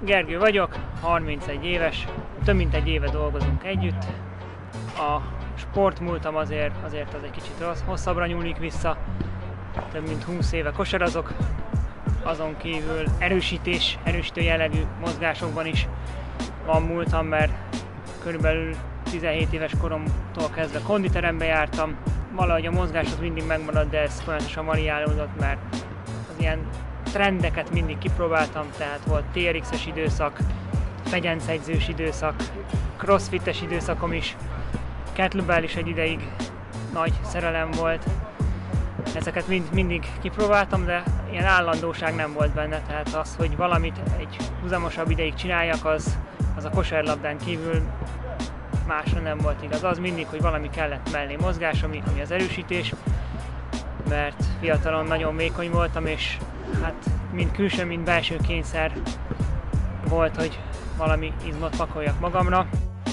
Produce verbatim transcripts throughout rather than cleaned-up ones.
Gergő vagyok, harmincegy éves, több mint egy éve dolgozunk együtt. A sportmúltam azért, azért az egy kicsit hosszabbra nyúlik vissza, több mint húsz éve kosarazok, azon kívül erősítés, erősítő jellegű mozgásokban is van múltam, mert körülbelül tizenhét éves koromtól kezdve konditerembe jártam. Valahogy a mozgás az mindig megmaradt, de ez folyamatosan variálódott, mert az ilyen trendeket mindig kipróbáltam, tehát volt té er iksz-es időszak, fegyencegyzős időszak, crossfites időszakom is, kettlebell is egy ideig nagy szerelem volt. Ezeket mind, mindig kipróbáltam, de ilyen állandóság nem volt benne, tehát az, hogy valamit egy húzamosabb ideig csináljak, az, az a kosárlabdán kívül másra nem volt igaz. Az mindig, hogy valami kellett mellé mozgás, ami, ami az erősítés, mert fiatalon nagyon vékony voltam, és hát mind külső, mind belső kényszer volt, hogy valami izmot pakoljak magamra.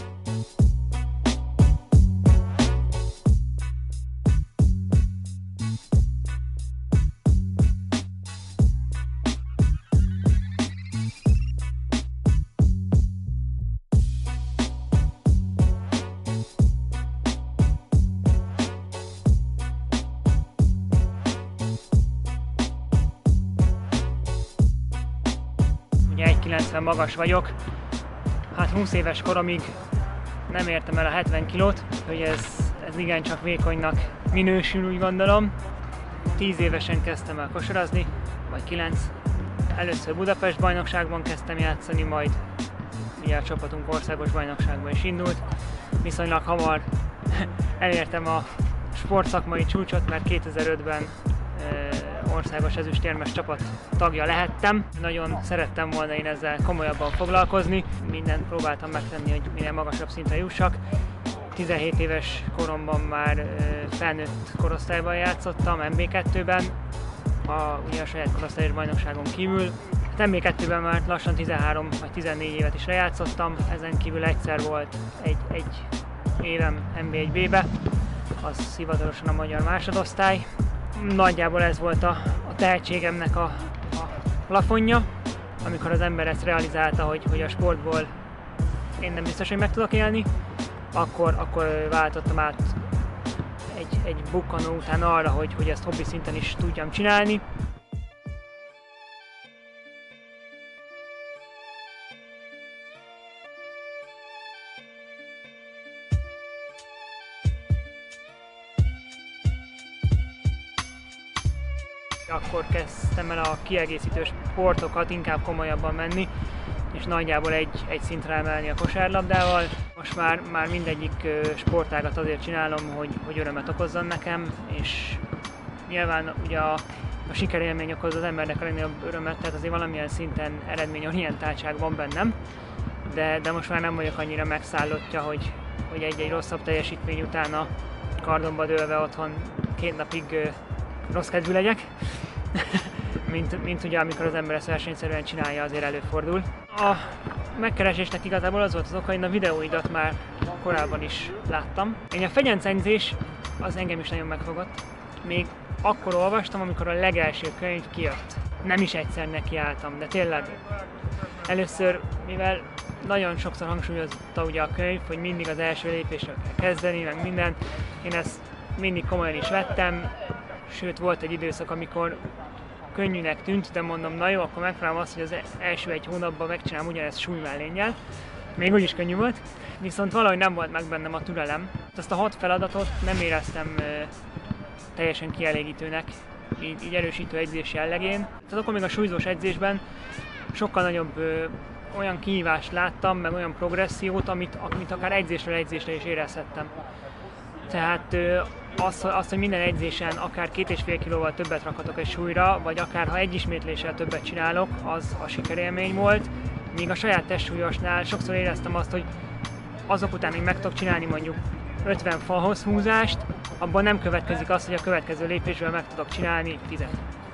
egy kilencven magas vagyok, hát húsz éves koromig nem értem el a hetven kilót, hogy ez, ez igencsak vékonynak minősül, úgy gondolom. tíz évesen kezdtem el kosarazni, vagy kilenc. Először Budapest bajnokságban kezdtem játszani, majd ugye a csapatunk országos bajnokságban is indult. Viszonylag hamar elértem a sportszakmai csúcsot, mert kétezer-ötben országos ezüstérmes csapat tagja lehettem. Nagyon szerettem volna én ezzel komolyabban foglalkozni, mindent próbáltam megtenni, hogy minél magasabb szintre jussak. tizenhét éves koromban már felnőtt korosztályban játszottam, em bé kettőben, a, ugye a saját korosztályos bajnokságon kívül. Hát em bé kettőben már lassan tizenhárom vagy tizennégy évet is lejátszottam, ezen kívül egyszer volt egy, egy évem em bé egy bé-be, az hivatalosan a magyar másodosztály. Nagyjából ez volt a, a tehetségemnek a, a plafonja, amikor az ember ezt realizálta, hogy, hogy a sportból én nem biztos, hogy meg tudok élni, akkor, akkor váltottam át egy, egy bukkanó után arra, hogy, hogy ezt hobbi szinten is tudjam csinálni. Akkor kezdtem el a kiegészítő sportokat inkább komolyabban menni, és nagyjából egy, egy szintre emelni a kosárlabdával. Most már, már mindegyik sportágat azért csinálom, hogy, hogy örömet okozzon nekem, és nyilván ugye a, a sikerélmény okoz az embernek a legnagyobb örömet, tehát azért valamilyen szinten eredményorientáltság van bennem, de, de most már nem vagyok annyira megszállottja, hogy, hogy egy-egy rosszabb teljesítmény után a kardomba dőlve otthon két napig rossz kedvű legyek, mint, mint ugye amikor az ember ezt versenyszerűen csinálja, azért előfordul. A megkeresésnek igazából az volt az oka, hogy a videóidat már korábban is láttam. Én a fegyencegyzés az engem is nagyon megfogott. Még akkor olvastam, amikor a legelső könyv kijött. Nem is egyszer nekiálltam, de tényleg először, mivel nagyon sokszor hangsúlyozta ugye a könyv, hogy mindig az első lépésről kell kezdeni, meg minden, én ezt mindig komolyan is vettem. Sőt, volt egy időszak, amikor könnyűnek tűnt, de mondom, na jó, akkor megpróbálom azt, hogy az első egy hónapban megcsinálom ugyanezt súlymellénnyel. Még úgyis könnyű volt, viszont valahogy nem volt meg bennem a türelem. Ezt a hat feladatot nem éreztem uh, teljesen kielégítőnek, így, így erősítő edzés jellegén. Tehát akkor még a súlyzós edzésben sokkal nagyobb uh, olyan kihívást láttam, meg olyan progressziót, amit, amit akár edzésről edzésre is érezhettem. Tehát az, az, hogy minden edzésen akár két és fél kilóval többet rakhatok egy súlyra, vagy akár ha egy ismétléssel többet csinálok, az a sikerélmény volt. Míg a saját testsúlyosnál sokszor éreztem azt, hogy azok után, hogy meg tudok csinálni mondjuk ötven falhoz húzást, abban nem következik az, hogy a következő lépésből meg tudok csinálni tízet.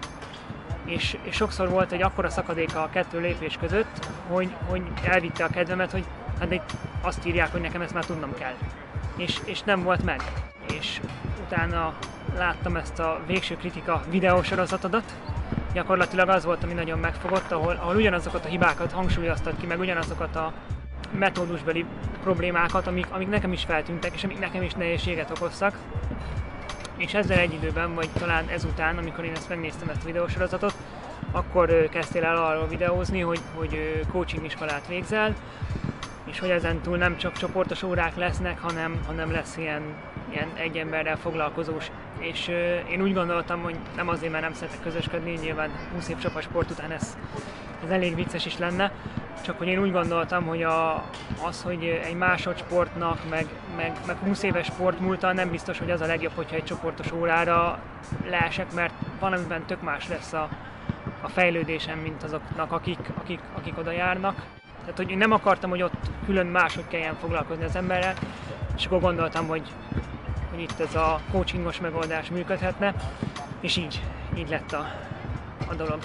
És, és sokszor volt egy akkora szakadéka a kettő lépés között, hogy, hogy elvitte a kedvemet, hogy hát itt azt írják, hogy nekem ezt már tudnom kell. És, és nem volt meg. És utána láttam ezt a Végső kritika videósorozatodat, Gyakorlatilag az volt, ami nagyon megfogott, ahol, ahol ugyanazokat a hibákat hangsúlyoztat ki, meg ugyanazokat a metódusbeli problémákat, amik, amik nekem is feltűntek, és amik nekem is nehézséget okoztak. És ezzel egy időben, vagy talán ezután, amikor én ezt megnéztem, ezt a videósorozatot, akkor kezdtél el arról videózni, hogy, hogy coaching iskolát végzel, és hogy ezentúl nem csak csoportos órák lesznek, hanem, hanem lesz ilyen, ilyen egy emberrel foglalkozós. És euh, én úgy gondoltam, hogy nem azért, mert nem szeretek közösködni, nyilván húsz év csapasport után ez, ez elég vicces is lenne, csak hogy én úgy gondoltam, hogy a, az, hogy egy másodsportnak, meg, meg, meg húsz éves sportmúltal nem biztos, hogy az a legjobb, hogyha egy csoportos órára leesek, mert valamiben tök más lesz a, a fejlődésem, mint azoknak, akik, akik, akik oda járnak. Tehát, hogy én nem akartam, hogy ott külön máshogy kelljen foglalkozni az emberrel, és akkor gondoltam, hogy, hogy itt ez a coachingos megoldás működhetne, és így, így lett a, a dolog.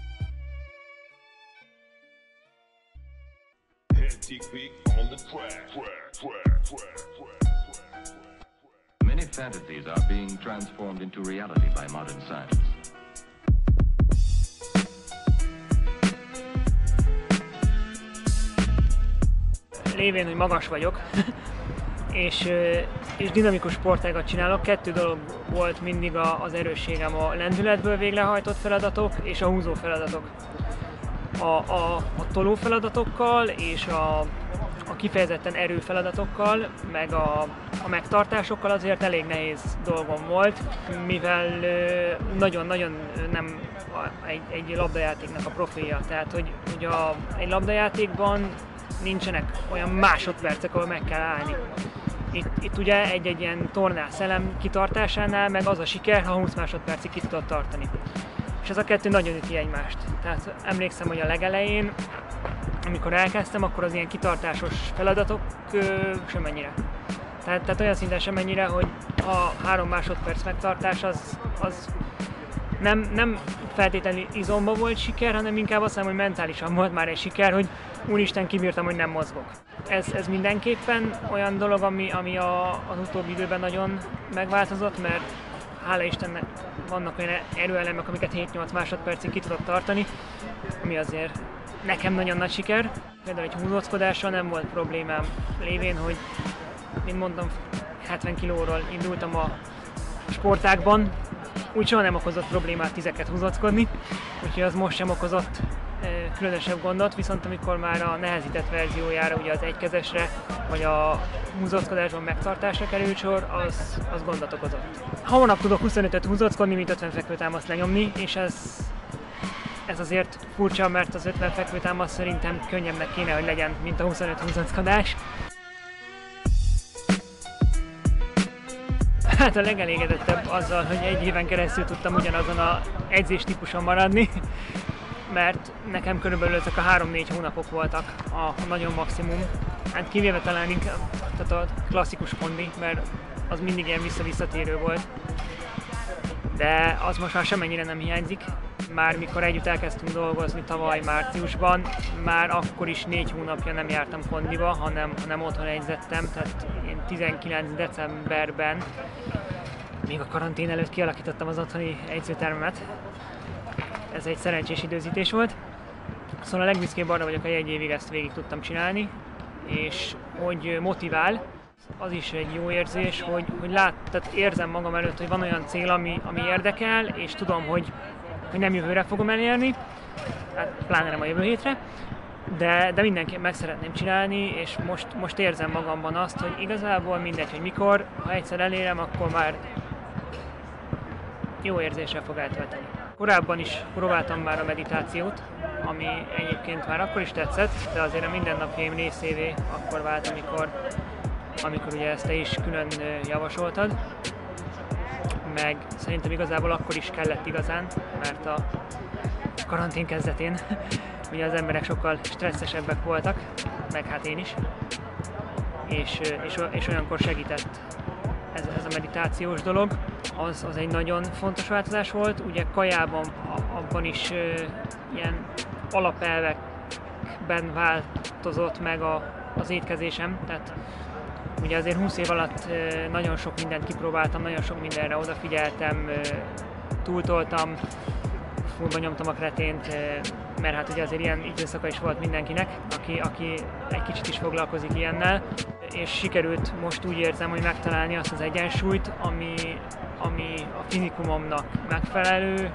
Many fantasies are being transformed into reality by modern science. Lévén, hogy magas vagyok, és, és dinamikus sportágat csinálok, kettő dolog volt mindig az erősségem: a lendületből végrehajtott feladatok és a húzó feladatok. A, a, a toló feladatokkal és a, a kifejezetten erő feladatokkal, meg a, a megtartásokkal azért elég nehéz dolgom volt, mivel nagyon-nagyon nem egy, egy labdajátéknak a profilja. Tehát, hogy, hogy a, egy labdajátékban nincsenek olyan másodpercek, ahol meg kell állni. Itt, itt ugye egy-egy ilyen tornász elem kitartásánál meg az a siker, ha húsz másodpercig ki tudod tartani. És ez a kettő nagyon üti egymást. Tehát emlékszem, hogy a legelején, amikor elkezdtem, akkor az ilyen kitartásos feladatok ö, semennyire. Tehát, tehát olyan szinten semennyire, hogy a három másodperc megtartás az, az nem, nem feltétlenül izomba volt siker, hanem inkább azt mondom, hogy mentálisan volt már egy siker, hogy úristen, kibírtam, hogy nem mozgok. Ez, ez mindenképpen olyan dolog, ami, ami a, az utóbbi időben nagyon megváltozott, mert hála Istennek vannak olyan erőelemek, amiket hét-nyolc másodpercig ki tudok tartani, ami azért nekem nagyon nagy siker. Például egy húzóckodással nem volt problémám, lévén, hogy mint mondtam, hetven kilóról indultam a sportágban, úgy soha nem okozott problémát tizeket húzóckodni, úgyhogy az most sem okozott e, különösebb gondot, viszont amikor már a nehezített verziójára, ugye az egykezesre, vagy a húzóckodásban megtartásra került sor, az, az gondot okozott. Hónap tudok huszonötöt húzóckodni, mint ötven fekvőtámaszt lenyomni, és ez, ez azért furcsa, mert az ötven fekvőtámasz szerintem könnyebbnek kéne, hogy legyen, mint a huszonöt húzóckodás. Hát a legelégedettebb azzal, hogy egy éven keresztül tudtam ugyanazon a edzés típuson maradni, mert nekem körülbelül ezek a három-négy hónapok voltak a nagyon maximum. Hát kivéve talán inkább, tehát a klasszikus kondi, mert az mindig ilyen vissza-visszatérő volt. De az most már semennyire nem hiányzik. Már mikor együtt elkezdtünk dolgozni tavaly márciusban, már akkor is négy hónapja nem jártam kondiba, hanem, hanem otthon edzettem, tehát én tizenkilenc decemberben, még a karantén előtt kialakítottam az otthoni edzőtermemet. Ez egy szerencsés időzítés volt. Szóval a legbüszkébb arra vagyok, hogy egy évig ezt végig tudtam csinálni, és hogy motivál, az is egy jó érzés, hogy, hogy lát, tehát érzem magam előtt, hogy van olyan cél, ami, ami érdekel, és tudom, hogy, hogy nem jövőre fogom elérni, hát pláne nem a jövő hétre, de, de mindenképp meg szeretném csinálni, és most, most érzem magamban azt, hogy igazából mindegy, hogy mikor, ha egyszer elérem, akkor már jó érzéssel fog eltölteni. Korábban is próbáltam már a meditációt, ami egyébként már akkor is tetszett, de azért a mindennapjaim részévé akkor vált, amikor, amikor ugye ezt te is külön javasoltad. Meg szerintem igazából akkor is kellett igazán, mert a karantén kezdetén ugye az emberek sokkal stresszesebbek voltak, meg hát én is, és, és, és olyankor segített ez, ez a meditációs dolog. Az, az egy nagyon fontos változás volt, ugye kajában abban is ö, ilyen alapelvekben változott meg a, az étkezésem, tehát ugye azért húsz év alatt ö, nagyon sok mindent kipróbáltam, nagyon sok mindenre odafigyeltem, ö, túltoltam, fullba nyomtam a kretént, mert hát ugye azért ilyen időszaka is volt mindenkinek, aki, aki egy kicsit is foglalkozik ilyennel, és sikerült most úgy érzem, hogy megtalálni azt az egyensúlyt, ami, ami a finikumomnak megfelelő,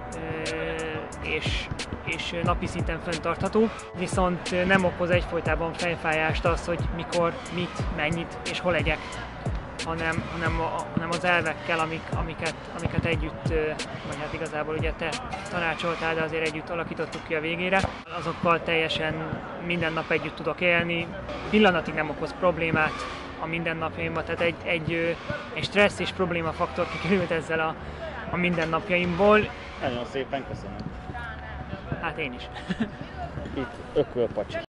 és, és napi szinten fenntartható, viszont nem okoz egyfolytában fejfájást az, hogy mikor, mit, mennyit és hol legyek, hanem, hanem, a, hanem az elvekkel, amik, amiket, amiket együtt, vagy hát igazából ugye te tanácsoltál, de azért együtt alakítottuk ki a végére, azokkal teljesen minden nap együtt tudok élni, pillanatig nem okoz problémát a mindennapjaimban, tehát egy, egy, egy stressz és problémafaktor kikerült ezzel a, a mindennapjaimból. Nagyon szépen köszönöm. Hát én is. Itt Ökölpacsi.